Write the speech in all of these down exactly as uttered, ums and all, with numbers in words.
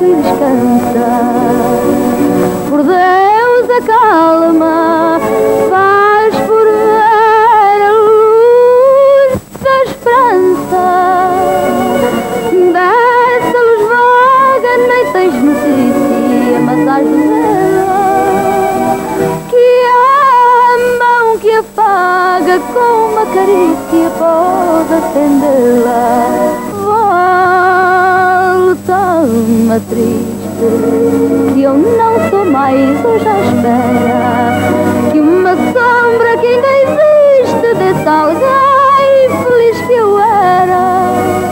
e descansar. Por Deus acalma, vais por ver a luz da esperança. Dessa luz vaga nem tens notícia, mas has de vê-la, que a mão que apaga com uma carícia pode acendê-la. Volta, alma triste, que eu não sou mais hoje à espera, que uma sombra que ainda existe desse alguém feliz que eu era.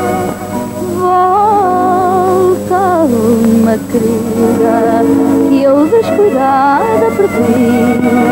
Volta, alma querida, que eu descuidada perdi.